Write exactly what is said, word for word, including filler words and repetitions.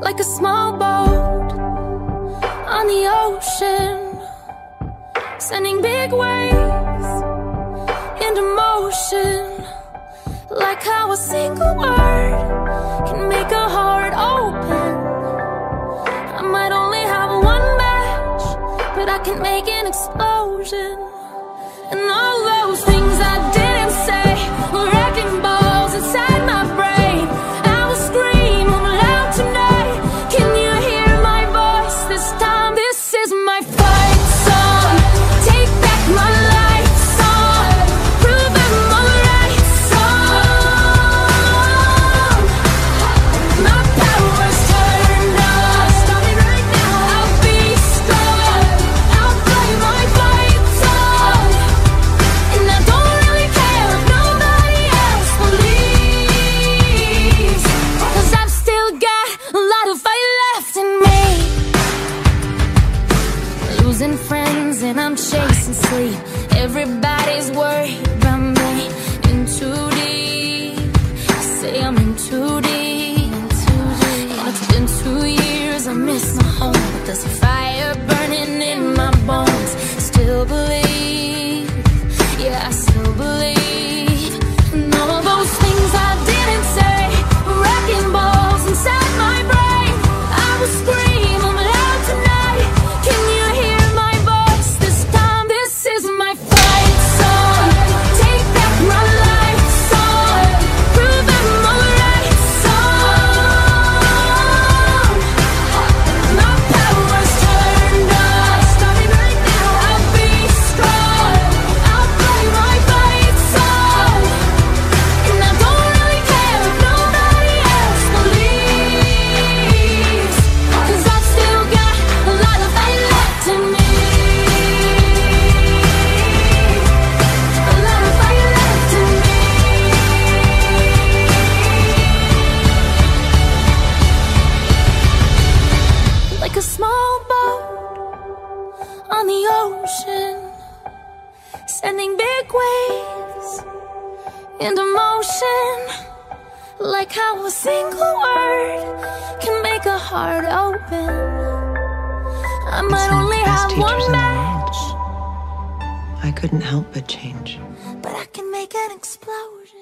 like a small boat on the ocean, sending big waves into motion, like how a single word can make a heart open. I might only have one match, but I can make an explosion. And all those things I didn't say were wrecking balls inside my brain. I will scream I'm loud tonight. Can you hear my voice this time? This is my fight song. Take back my life song. Prove I'm alright song. My power's turned on. Stop me right now. I'll be strong. I'll play my fight song. And I don't really care if nobody else believes, 'cause I've still got a lot of fight left in me. Losing friends and I'm chasing sleep. Everybody's worried about me. In too deep. I say I'm in too deep. And it's been two years, I miss my home, but there's a fire burning in my bones. Still believe, yeah, I still believe. And all of those things I didn't say were wrecking balls inside my brain. I will scream I'm loud tonight. Can you hear my voice this time? This is my fight song. Take back my life song. Prove I'm alright song. My power's turned on. Stop me right now. I'll be strong. I'll play my fight song. And I don't really care if nobody else believes, 'cause I've still got a lot of fight left in me. A lot of fight left in me. Like a small boat on the ocean, sending big waves into motion, like how a single word can make a heart open. I It's might not only the best have teachers one in the match, I couldn't help but change. but I can make an explosion.